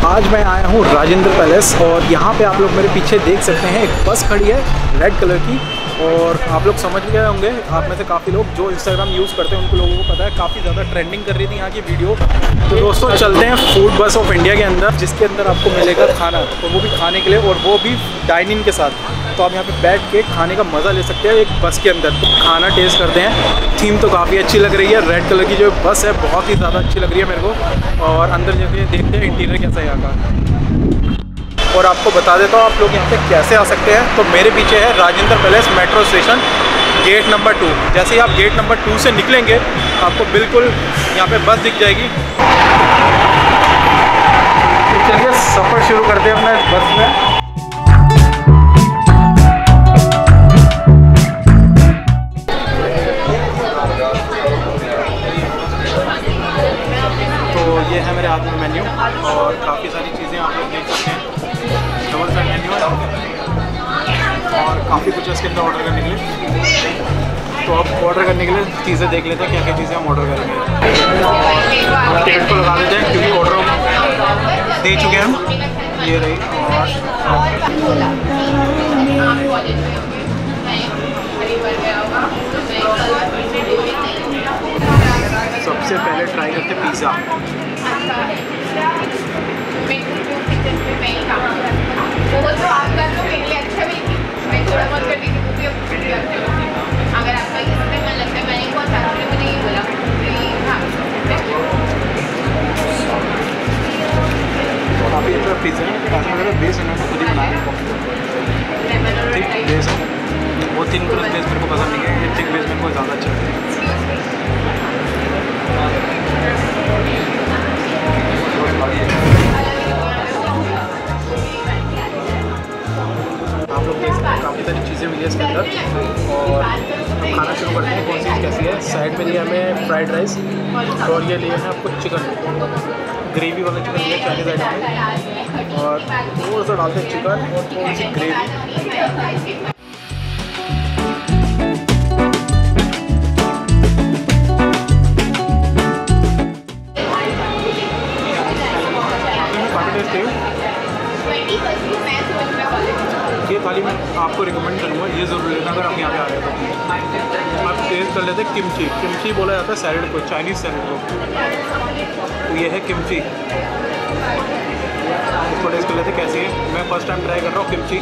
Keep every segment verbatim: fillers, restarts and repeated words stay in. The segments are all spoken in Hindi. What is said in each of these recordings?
आज मैं आया हूँ राजेंद्र पैलेस और यहाँ पे आप लोग मेरे पीछे देख सकते हैं एक बस खड़ी है रेड कलर की। और आप लोग समझ गए होंगे, आप में से काफ़ी लोग जो इंस्टाग्राम यूज़ करते हैं उनको लोगों को पता है, काफ़ी ज़्यादा ट्रेंडिंग कर रही थी यहाँ की वीडियो। तो दोस्तों चलते हैं फूड बस ऑफ इंडिया के अंदर, जिसके अंदर आपको मिलेगा खाना, और वो भी खाने के लिए, और वो भी डाइनिंग के साथ। तो आप यहाँ पे बैठ के खाने का मज़ा ले सकते हैं एक बस के अंदर। तो खाना टेस्ट करते हैं। थीम तो काफ़ी अच्छी लग रही है, रेड कलर की जो बस है बहुत ही ज़्यादा अच्छी लग रही है मेरे को। और अंदर जाके देखते हैं इंटीरियर कैसा है यहाँ का। और आपको बता देता हूँ आप लोग यहाँ पे कैसे आ सकते हैं। तो मेरे पीछे है Rajendra palace metro station, gate number two. जैसे ही आप गेट नंबर टू से निकलेंगे आपको बिल्कुल यहाँ पे बस दिख जाएगी। तो चलिए सफ़र शुरू करते हैं अपना इस बस में। तो ये है मेरे हाथ में मेन्यू और काफ़ी सारी चीज़ें आप लोग देख सकते हैं। डबल साइड मेन्यू है और काफ़ी कुछ है इसके अंदर ऑर्डर करने के लिए। तो अब ऑर्डर करने के लिए चीज़ें देख लेते हैं क्या क्या चीज़ें हम ऑर्डर करेंगे। टिकट को लगा देते हैं क्योंकि ऑर्डर दे चुके हैं हम। ये रही। सबसे पहले ट्राई करते हैं पिज़्ज़ा। वो तो आप कर लो, मेरे लिए अच्छा भी थी। मैं थोड़ा बहुत कर दी थी, वो भी अगर आपका इसमें मन लगता है, मैंने बहुत सारा मुझे ये बोला काफ़ी अच्छा पिज़्ज़ा है। ऐसा लग रहा है बेस इन्होंने खुद ही बनाया ठीक बेस है। वो तीन क्रस्ट बेस मेरे को पसंद नहीं है, ये थिक बेस मेरे को ज़्यादा अच्छा है। आप लोग देख सकते हैं काफ़ी सारी चीज़ें मिली है इसके अंदर। और अब खाना शुरू करते हैं, कौन सी चीज़ कैसी है। साइड में लिया हमें फ्राइड राइस और ये लिए हैं आपको चिकन, ग्रेवी वाला चिकन लिया चाइनीज़ आइटम में। और थोड़ा सा डालते हैं चिकन और थोड़ी सी ग्रेवी। ये थाली मैं आपको रिकमेंड करूँगा, ये ज़रूर लेना अगर आप यहाँ पे आ रहे हो। आप टेस्ट कर लेते हैं किमची। किमची बोला जाता है सैलड को, चाइनीज़ सैलड को। तो ये है किमची, इसको टेस्ट कर लेते कैसी है। मैं फर्स्ट टाइम ट्राई कर रहा हूँ किमची।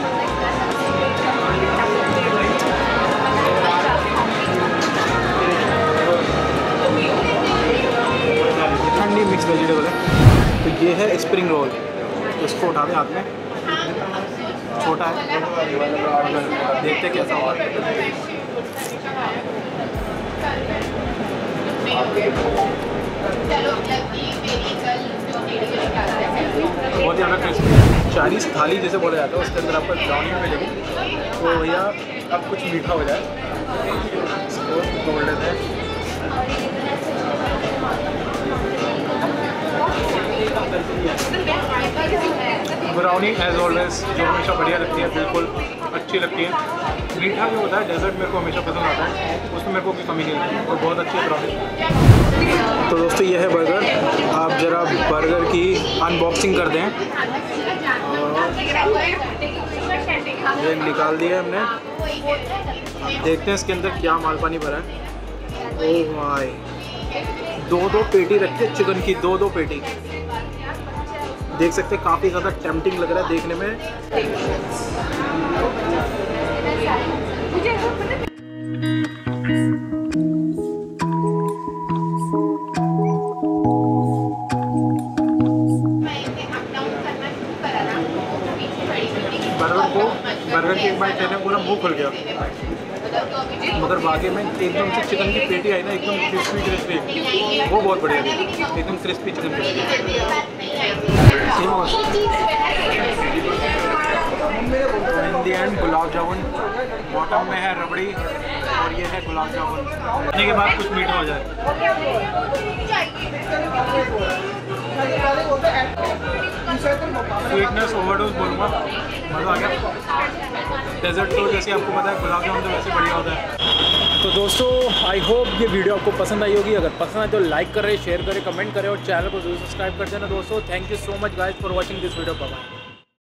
ठंडी मिक्स वेजिटेबल है। तो ये है स्प्रिंग रोल, इसको उठा दें हाथ में। छोटा है, देखते कैसा हुआ। बहुत ज़्यादा क्रिस्पी चाइनीज़ थाली जैसे बोला जाता है, उसके अंदर आपको ब्राउनी में मिलेगी। तो भैया अब कुछ मीठा हो जाए, इसको तोड़ लेते हैं। ब्राउनी एज ऑलवेज जो हमेशा बढ़िया लगती है, बिल्कुल अच्छी लगती है। मीठा जो होता है डेजर्ट मेरे को हमेशा पसंद आता है, उसमें मेरे को कोई कमी नहीं लगती और बहुत अच्छी है ब्राउनी। तो दोस्तों ये है बर्गर, आप ज़रा बर्गर की अनबॉक्सिंग कर दें। ये निकाल दिया हमने, देखते हैं इसके अंदर क्या माल पानी भरा है। ओह माय, दो दो पेटी रखी है चिकन की, दो दो पेटी देख सकते हैं। काफ़ी ज़्यादा टेम्पटिंग लग रहा है देखने में। बर्गर को बर्गर की एक बाइट लेने पूरा मुंह खुल गया, मगर बाकी में एकदम से चिकन की पेटी आई ना, एकदम क्रिस्पी क्रिस्पी, वो बहुत बढ़िया थी, एकदम क्रिस्पी चिकन पेटी। इन दी एंड गुलाब जामुन, बॉटम में है रबड़ी और ये है गुलाब जामुन। खाने के बाद कुछ मीठा हो जाए। स्वीटनेस ओवरडोज बोलूँगा, मज़ा आ गया। डेजर्ट तो जैसे आपको पता है गुलाब जामुन तो वैसे बढ़िया होता है। तो दोस्तों आई होप ये वीडियो आपको पसंद आई होगी। अगर पसंद आए तो लाइक करें, शेयर करें, कमेंट करें और चैनल को जरूर सब्सक्राइब कर देना दोस्तों। Thank you so much guys for watching this video. Bye.